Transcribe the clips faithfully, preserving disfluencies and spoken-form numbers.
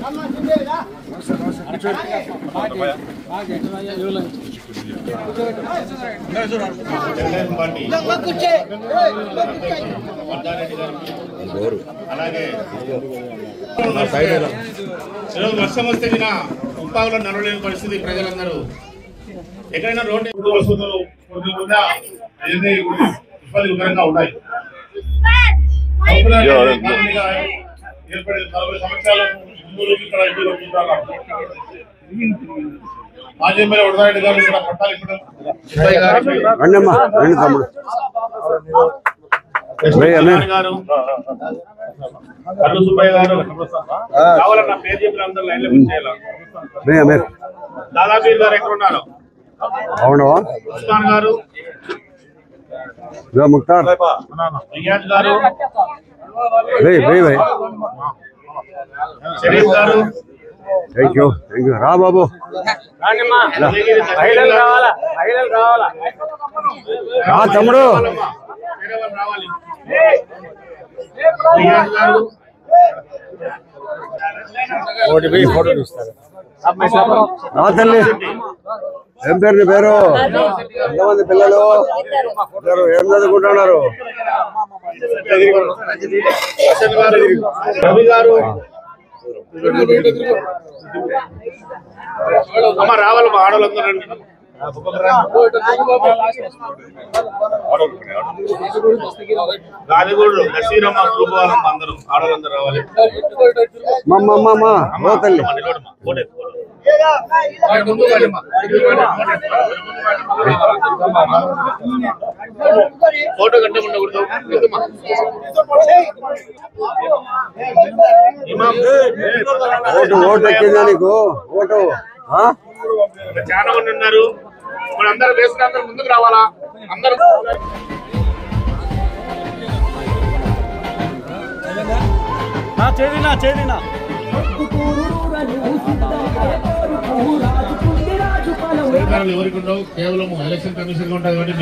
అలాగే ఈరోజు వర్షం వస్తే ఉప్పాగులో నడవలేని పరిస్థితి. ప్రజలందరూ ఎక్కడైనా రోడ్డు వసతులు ఇబ్బందికరంగా ఉన్నాయి. ఏర్పడిన నలభై సంవత్సరాలకు ఇక్కడ ఇల్లు కట్టుకుంటున్నారు. మాజీ ఎమ్మెల్యే వరదారెడ్డి గారు ఇక్కడ పట్టాలు ఇవ్వడం, గారు కల్లు సుబ్బయ్య గారు కావాలన్న పేరు చెప్పిన అందరూ లైన్లో చేయాలి. దాదాపీర్ గారు ఎక్కడ ఉన్నారు? ఉస్మాన్ గారు, ముక్తార్ రియాజ్ గారు, షరీఫ్ గారు, థ్యాంక్ యూ థ్యాంక్ యూ రా బాబు రా తమ్ముడు రావాలి. రియాజ్ గారు రా తల్లి. ఏం పేరు నీ పేరు? ఎంతమంది పిల్లలు ఏం చదువుకుంటున్నారు? రవి గారు అమ్మ రావాలమ్మా, ఆడవాళ్ళందరూ రండి. గాలిగూడు నసీరమ్మ గ్రూప్ వాళ్ళమ్మ అందరూ ఆడవాళ్ళందరూ రావాలి. తల్లి ఫోటో కంటే ఉండకూడదు. ఓటు ఓటు ఎక్కిందా నీకు? ఓటు చాలా మంది ఉన్నారు. ఇప్పుడు అందరూ వేసుకుని అందరూ ముందుకు రావాలా? అందరూ చేదినా చేదినా అధికారులు ఎవరికి ఉండవు, కేవలం ఎలక్షన్ కమిషన్ ఉంటుంది. కాబట్టి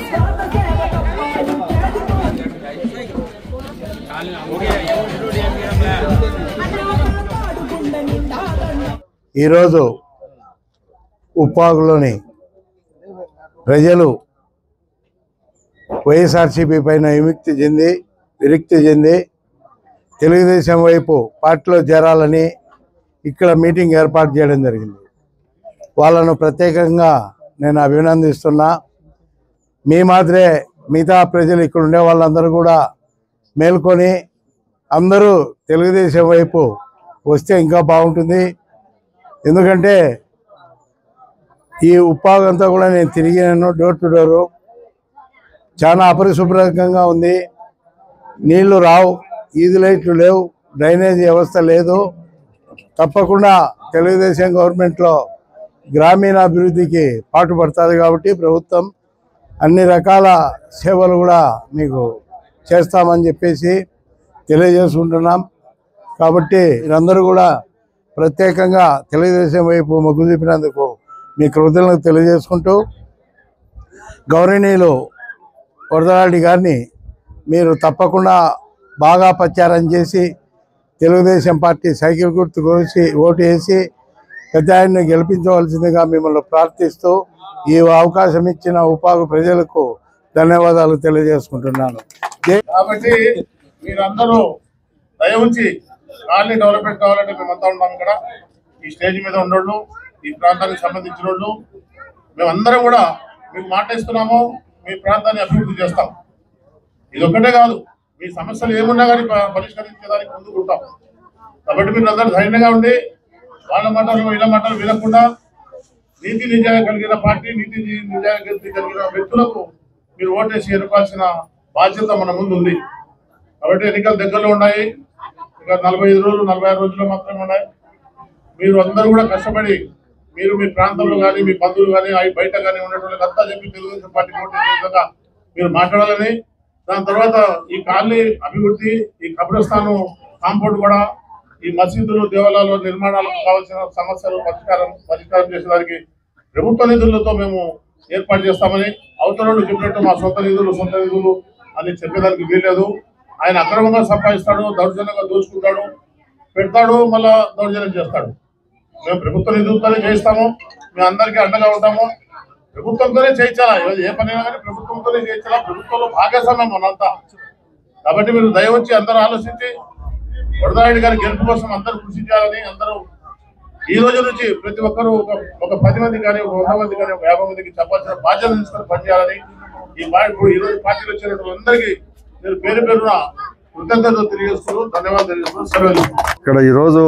ఈరోజు ఉప్పాగులోని ప్రజలు వైఎస్ఆర్సీపీ పైన విముక్తి చెంది విరక్తి చెంది తెలుగుదేశం వైపు పార్టీలో చేరాలని ఇక్కడ మీటింగ్ ఏర్పాటు చేయడం జరిగింది. వాళ్ళను ప్రత్యేకంగా నేను అభినందిస్తున్నా. మీ మాదిరే మిగతా ప్రజలు ఇక్కడ ఉండే వాళ్ళందరూ కూడా మేల్కొని అందరూ తెలుగుదేశం వైపు వస్తే ఇంకా బాగుంటుంది. ఎందుకంటే ఈ ఉప్పాగంతా కూడా నేను తిరిగినాను, డోర్ టు డోరు. చాలా అపరిశుభ్రంగా ఉంది. నీళ్లు రావు, ఈది లైట్లు లేవు, డ్రైనేజీ వ్యవస్థ లేదు. తప్పకుండా తెలుగుదేశం గవర్నమెంట్లో గ్రామీణాభివృద్ధికి పాటుపడుతుంది. కాబట్టి ప్రభుత్వం అన్ని రకాల సేవలు కూడా మీకు చేస్తామని చెప్పేసి తెలియజేసుకుంటున్నాం. కాబట్టి మీరందరూ కూడా ప్రత్యేకంగా తెలుగుదేశం వైపు మొగ్గు చూపినందుకు మీ కృతజ్ఞతలు తెలియజేసుకుంటూ, గౌరవనీయులు వరదరారెడ్డి గారిని మీరు తప్పకుండా బాగా ప్రచారం చేసి తెలుగుదేశం పార్టీ సైకిల్ గుర్తు కోసి ఓటు వేసి పెద్ద ఆయన్ని గెలిపించవలసిందిగా మిమ్మల్ని ప్రార్థిస్తూ ఈ అవకాశం ఇచ్చిన ఉపాధి ప్రజలకు ధన్యవాదాలు తెలియజేసుకుంటున్నాను. కాబట్టి మీరందరూ దయ ఉంచి కాలనీ డెవలప్మెంట్ కావాలంటే మేమంతా ఉన్నాం. ఇక్కడ ఈ స్టేజ్ మీద ఉన్నోళ్ళు, ఈ ప్రాంతానికి సంబంధించిన వాళ్ళు మేమందరం కూడా మీకు మాట ఇస్తున్నాము. మీ ప్రాంతాన్ని అభివృద్ధి చేస్తాం. ఇది ఒక్కటే కాదు, మీ సమస్యలు ఏమున్నా కానీ పరిష్కరించేదానికి ముందుకు ఉంటాం. కాబట్టి మీరు అందరూ ధైర్యంగా ఉండి వాళ్ళ మాటలు వీళ్ళ మాటలు వినకుండా నీతి నిజాయితీ కలిగిన పార్టీ, నీతి నిజాయితీ కలిగిన వ్యక్తులకు మీరు ఓటేసి ఎన్నుకోవాల్సిన బాధ్యత మన ముందు ఉంది. కాబట్టి ఎన్నికలు దగ్గరలో ఉన్నాయి. ఇంకా నలభై ఐదు రోజులు నలభై ఆరు రోజులు మాత్రమే ఉన్నాయి. మీరు అందరూ కూడా కష్టపడి మీరు మీ ప్రాంతంలో కానీ మీ బంధువులు కానీ బయట కానీ ఉన్నటువంటి అంతా చెప్పి తెలుగుదేశం పార్టీ ఓటేసే విధంగా మీరు మాట్లాడాలని, దాని తర్వాత ఈ కాలనీ అభివృద్ధి, ఈ కబ్రస్థానం కాంపౌండ్ కూడా, ఈ మసీదులు దేవాలయాల నిర్మాణాలకు కావాల్సిన సమస్యలు పరిష్కారం పరిష్కారం చేసేదానికి ప్రభుత్వ నిధులతో మేము ఏర్పాటు చేస్తామని, అవతల చెప్పినట్టు మా సొంత నిధులు సొంత నిధులు అని చెప్పేదానికి వీల్లేదు. ఆయన అక్రమంగా సంపాదిస్తాడు, దౌర్జన్యంగా దోచుకుంటాడు. పెడతాడు, మళ్ళా దౌర్జన్యం చేస్తాడు. మేము ప్రభుత్వ నిధులతోనే చేయిస్తాము, మేము అందరికీ అండగా ఉంటాము. ప్రభుత్వంతోనే చేయించాలా, ఏ పనైనా కానీ ప్రభుత్వంతోనే చేయించాలా. ప్రభుత్వంలో భాగస్వామ్యం మనంతా. కాబట్టి మీరు దయ వచ్చి అందరూ ఆలోచించి వరదారెడ్డి గారి గెలుపు కోసం అందరూ కృషి చేయాలని, అందరూ ఈ రోజు నుంచి ప్రతి ఒక్కరూ ఒక ఒక పది మంది కానీ ఒక వంద మంది కానీ ఒక యాభై మందికి చెప్పాల్సిన బాధ్యత తీసుకొని పనిచేయాలని ఈ పార్టీ ఈ రోజు పార్టీలో వచ్చినటువంటి అందరికీ నేను పేరు పేరున కృతజ్ఞతలు తెలియజేస్తూ ధన్యవాదాలు తెలియజేస్తూ సెలవు. ఇక్కడ ఈరోజు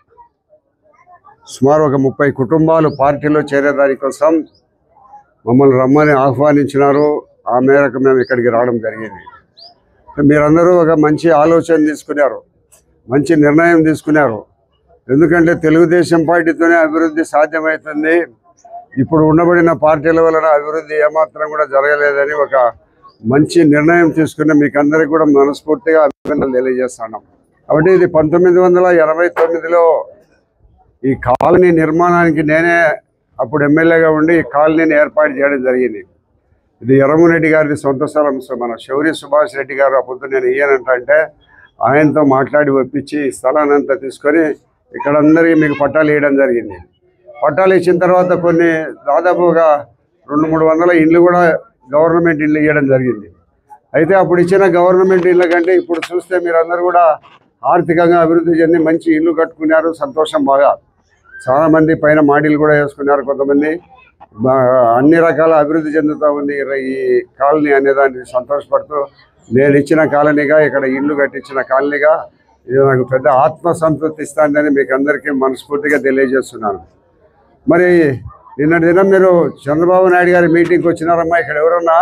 సుమారు ఒక ముప్పై కుటుంబాలు పార్టీలో చేరేదాని కోసం మమ్మల్ని రమ్మని ఆహ్వానించినారు. ఆ మేరకు మేము ఇక్కడికి రావడం జరిగింది. మీరందరూ ఒక మంచి ఆలోచన తీసుకున్నారు, మంచి నిర్ణయం తీసుకున్నారు. ఎందుకంటే తెలుగుదేశం పార్టీతోనే అభివృద్ధి సాధ్యమవుతుంది. ఇప్పుడు ఉండబడిన పార్టీల వలన అభివృద్ధి ఏమాత్రం కూడా జరగలేదని ఒక మంచి నిర్ణయం తీసుకుని మీకు అందరికీ కూడా మనస్ఫూర్తిగా అభినందనలు తెలియజేస్తున్నాం. కాబట్టి ఇది పంతొమ్మిది వందల ఎనభై తొమ్మిదిలో ఈ కాలనీ నిర్మాణానికి నేనే అప్పుడు ఎమ్మెల్యేగా ఉండి ఈ కాలనీని ఏర్పాటు చేయడం జరిగింది. ఇది ఎర్రమరెడ్డి గారి సొంత స్థలం. మన శౌరి సుభాష్ రెడ్డి గారు అప్పుడు నేను ఇయ్యనంటే ఆయనతో మాట్లాడి ఒప్పించి స్థలాన్ని అంతా తీసుకొని ఇక్కడ అందరికీ మీకు పట్టాలు వేయడం జరిగింది. పట్టాలు ఇచ్చిన తర్వాత కొన్ని దాదాపుగా రెండు మూడు వందల ఇండ్లు కూడా గవర్నమెంట్ ఇల్లు ఇవ్వడం జరిగింది. అయితే అప్పుడు ఇచ్చిన గవర్నమెంట్ ఇళ్ళ కంటే ఇప్పుడు చూస్తే మీరు అందరూ కూడా ఆర్థికంగా అభివృద్ధి చెంది మంచి ఇల్లు కట్టుకున్నారు. సంతోషం. బాగా చాలామంది పైన మాడీలు కూడా వేసుకున్నారు. కొంతమంది అన్ని రకాల అభివృద్ధి చెందుతూ ఉంది ఈ కాలనీ అనేదాన్ని సంతోషపడుతూ నేను ఇచ్చిన కాలనీగా ఇక్కడ ఇల్లు కట్టించిన కాలనీగా ఇది నాకు పెద్ద ఆత్మసంతృప్తి ఇస్తుందని మీకు అందరికీ మనస్ఫూర్తిగా తెలియజేస్తున్నాను. మరి నిన్నటి దినం మీరు చంద్రబాబు నాయుడు గారి మీటింగ్కి వచ్చినారమ్మా. ఇక్కడ ఎవరన్నా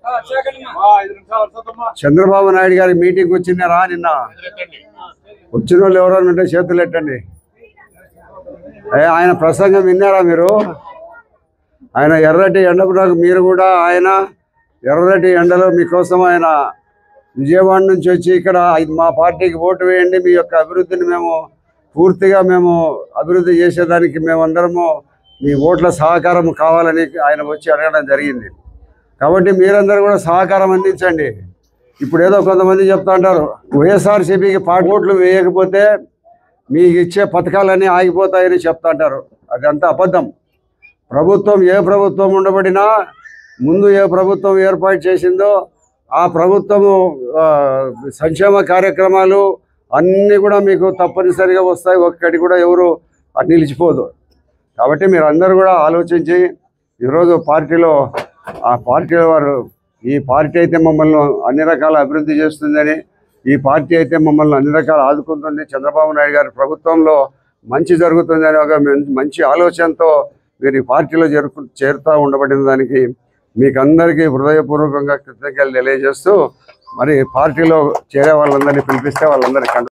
చంద్రబాబు నాయుడు గారి మీటింగ్కి వచ్చినారా? నిన్న వచ్చిన వాళ్ళు ఎవరన్నా ఉంటే చేతులు ఎట్టండి. ఆయన ప్రసంగం విన్నారా మీరు? ఆయన ఎర్రటి ఎండకు నాకు మీరు కూడా ఆయన ఎర్రటి ఎండలో మీకోసం ఆయన విజయవాడ నుంచి వచ్చి ఇక్కడ మా పార్టీకి ఓటు వేయండి, మీ యొక్క అభివృద్ధిని మేము పూర్తిగా మేము అభివృద్ధి చేసేదానికి మేమందరము మీ ఓట్ల సహకారం కావాలని ఆయన వచ్చి అడగడం జరిగింది. కాబట్టి మీరందరూ కూడా సహకారం అందించండి. ఇప్పుడు ఏదో కొంతమంది చెప్తా ఉంటారు వైఎస్ఆర్సీపీకి పార్టీ ఓట్లు వేయకపోతే మీకు ఇచ్చే పథకాలన్నీ ఆగిపోతాయని చెప్తా అంటారు. అదంతా అబద్ధం. ప్రభుత్వం ఏ ప్రభుత్వం ఉండబడినా ముందు ఏ ప్రభుత్వం ఏర్పాటు చేసిందో ఆ ప్రభుత్వము సంక్షేమ కార్యక్రమాలు అన్నీ కూడా మీకు తప్పనిసరిగా వస్తాయి. ఒక్కటి కూడా ఎవరు నిలిచిపోదు. కాబట్టి మీరు అందరూ కూడా ఆలోచించి ఈరోజు పార్టీలో ఆ పార్టీల వారు ఈ పార్టీ అయితే మమ్మల్ని అన్ని రకాల అభివృద్ధి చేస్తుందని, ఈ పార్టీ అయితే మమ్మల్ని అన్ని రకాల ఆదుకుంటుంది, చంద్రబాబు నాయుడు గారి ప్రభుత్వంలో మంచి జరుగుతుందని ఒక మంచి ఆలోచనతో మీరు ఈ పార్టీలో చేరుకు చేరుతూ ఉండబడిన దానికి మీకు అందరికీ హృదయపూర్వకంగా కృతజ్ఞతలు తెలియజేస్తూ మరి పార్టీలో చేరే వాళ్ళందరినీ పిలిపిస్తే వాళ్ళందరికీ